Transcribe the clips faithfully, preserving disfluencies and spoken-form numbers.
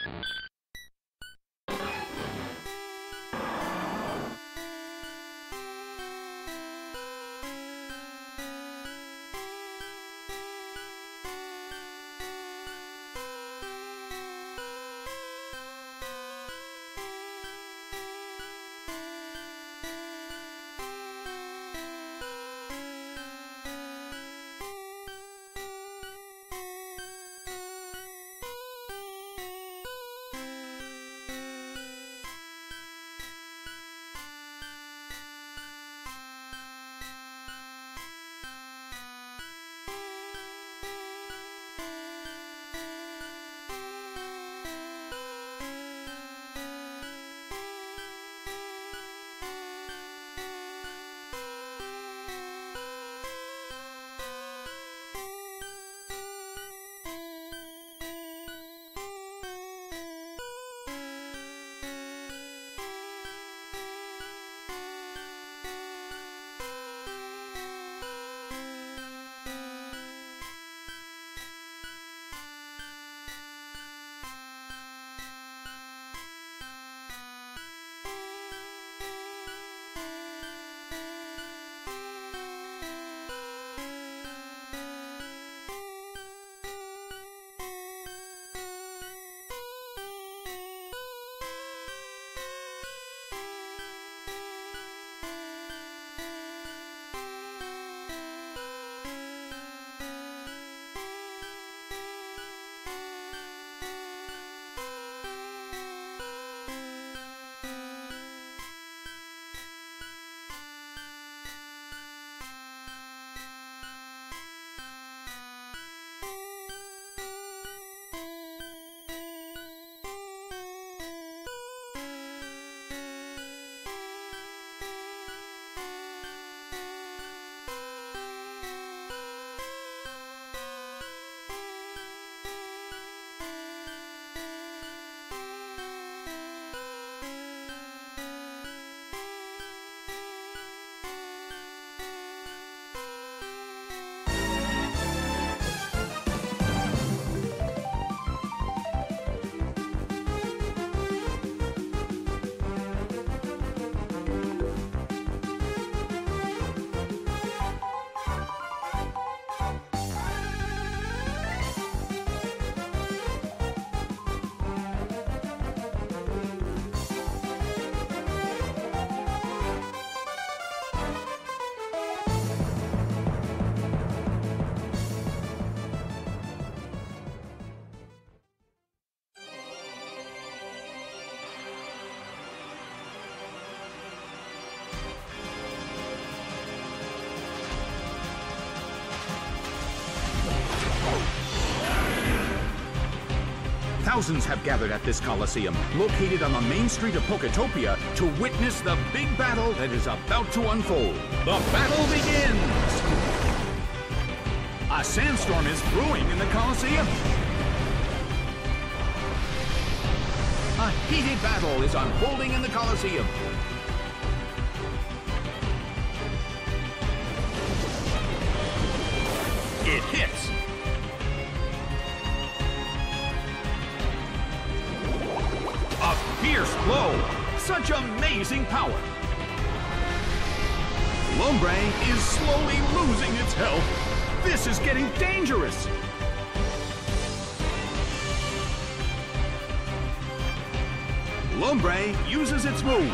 Thousands have gathered at this Coliseum, located on the main street of Poketopia, to witness the big battle that is about to unfold. The battle begins! A sandstorm is brewing in the Coliseum. A heated battle is unfolding in the Coliseum. It hits. A fierce blow. Such amazing power. Lombre is slowly losing its health. This is getting dangerous. Lombre uses its move.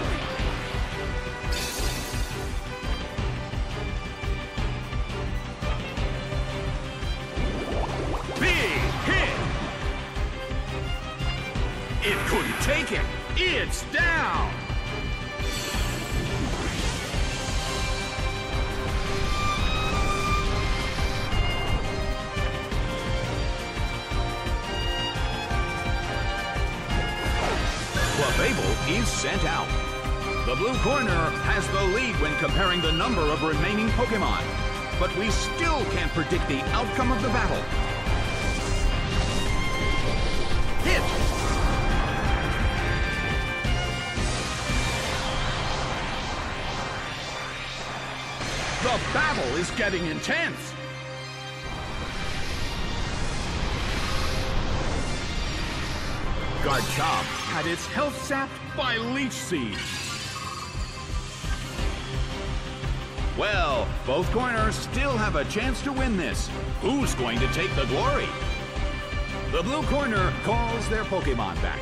Big hit! It couldn't take it. It's down! Clefable is sent out. The blue corner has the lead when comparing the number of remaining Pokemon, but we still can't predict the outcome of the battle. Hit! The battle is getting intense. Garchomp had its health sapped by Leech Seed. Well, both corners still have a chance to win this. Who's going to take the glory? The blue corner calls their Pokemon back.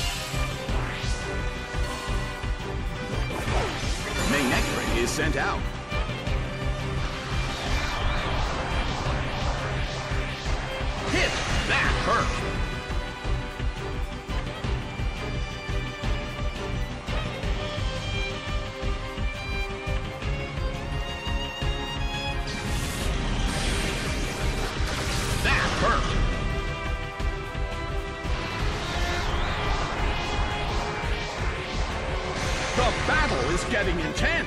Manectric is sent out. Hit! That hurt! That hurt! The battle is getting intense!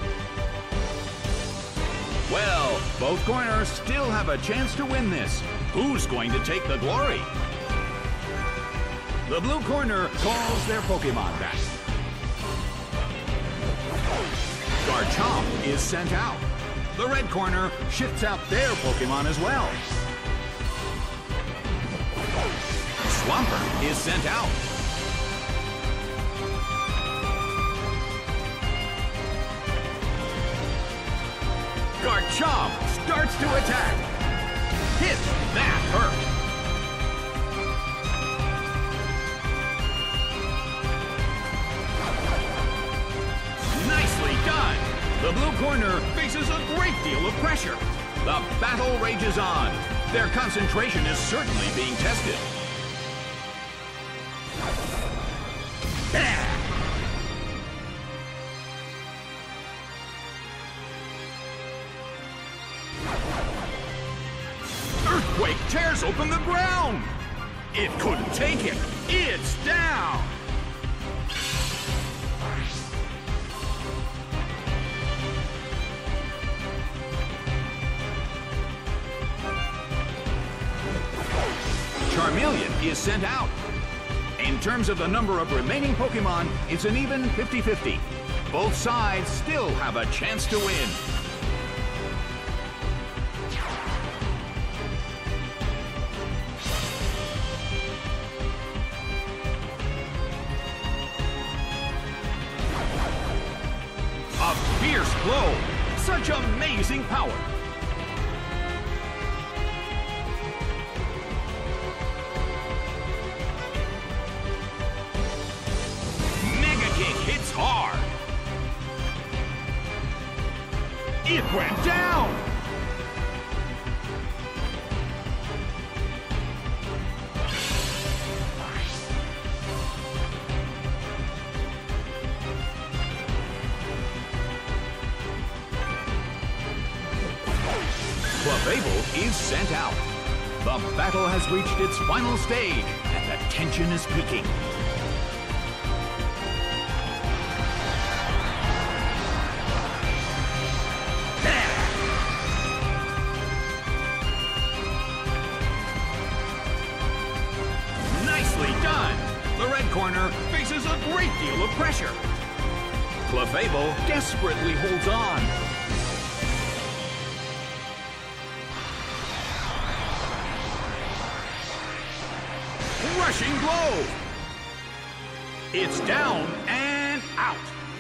Well, both corners still have a chance to win this. Who's going to take the glory? The blue corner calls their Pokemon back. Garchomp is sent out. The red corner shifts out their Pokemon as well. Swampert is sent out. Garchomp starts to attack. Hit! That hurt! Nicely done! The blue corner faces a great deal of pressure. The battle rages on. Their concentration is certainly being tested. Bam! Earthquake tears open the ground! It couldn't take it! It's down! Charmeleon is sent out. In terms of the number of remaining Pokemon, it's an even fifty fifty. Both sides still have a chance to win. A fierce blow! Such amazing power! Mega Kick hits hard! It went down! Clefable is sent out. The battle has reached its final stage, and the tension is peaking. Nicely done! The red corner faces a great deal of pressure. Clefable desperately holds on. Rushing blow! It's down and out.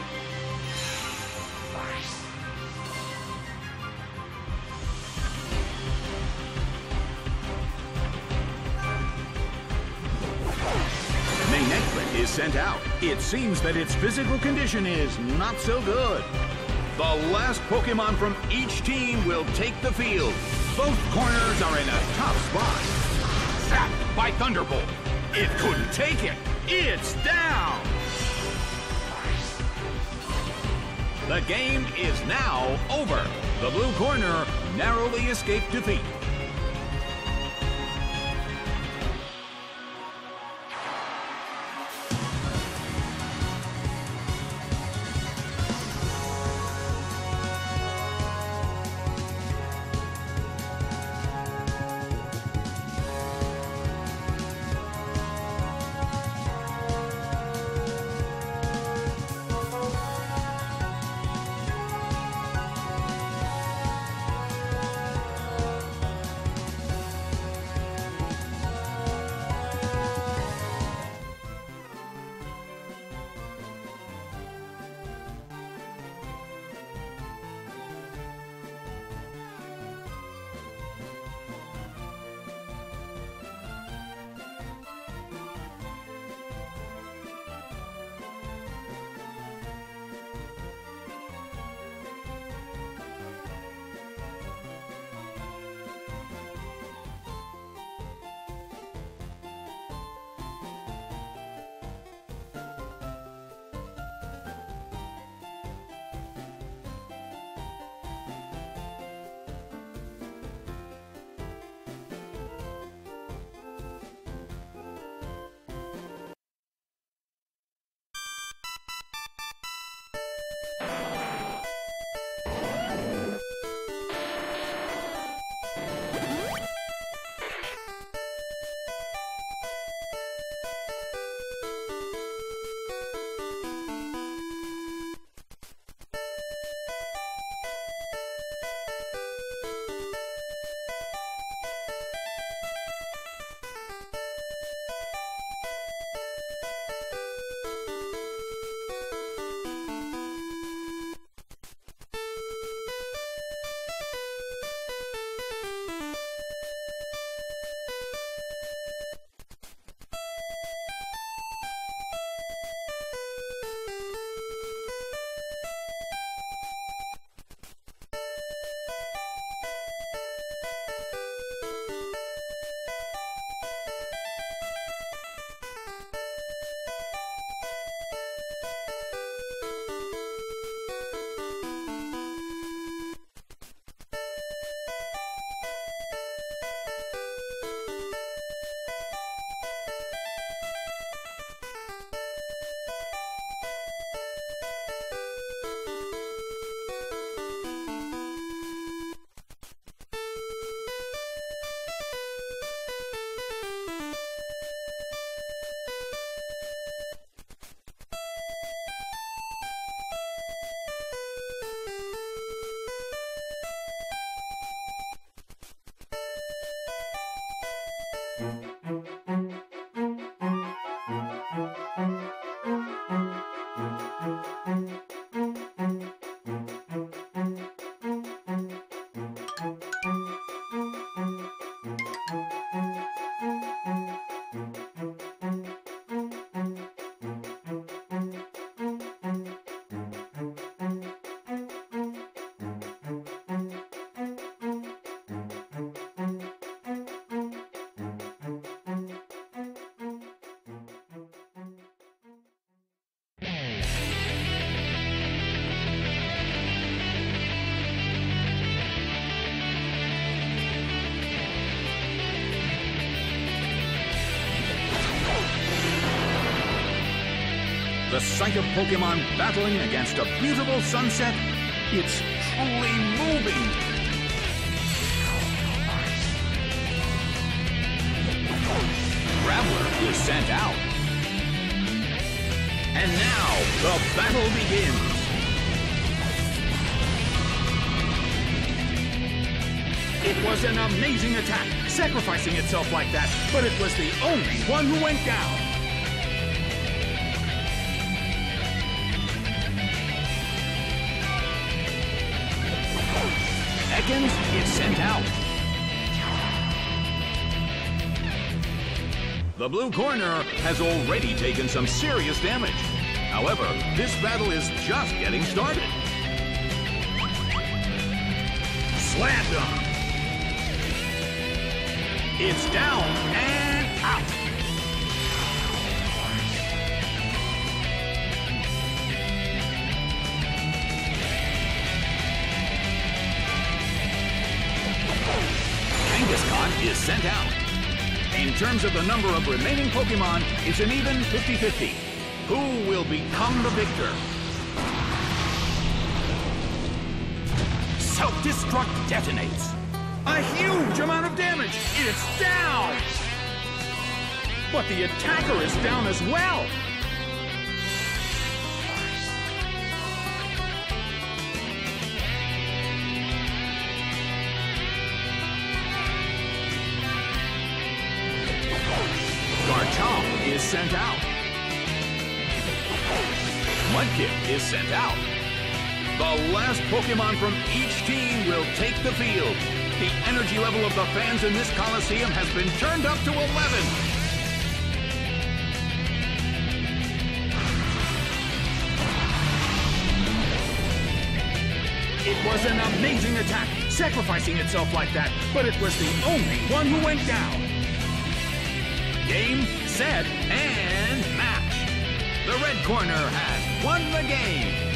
Manectric is sent out. It seems that its physical condition is not so good. The last Pokemon from each team will take the field. Both corners are in a tough spot. Zapped by Thunderbolt. It couldn't take it. It's down. The game is now over. The blue corner narrowly escaped defeat. The sight of Pokemon battling against a beautiful sunset, it's truly moving. Graveler is sent out. And now, the battle begins. It was an amazing attack, sacrificing itself like that, but it was the only one who went down. Ekans is sent out. The blue corner has already taken some serious damage. However, this battle is just getting started. Slam dunk. It's down and out. Kangaskhan is sent out. In terms of the number of remaining Pokemon, it's an even fifty fifty. Who will become the victor? Self-destruct detonates. A huge amount of damage. It's down. But the attacker is down as well. Garchomp is sent out. Mudkip is sent out. The last Pokemon from each team will take the field. The energy level of the fans in this Coliseum has been turned up to eleven. It was an amazing attack, sacrificing itself like that, but it was the only one who went down. Game, set, and match. The red corner has won the game.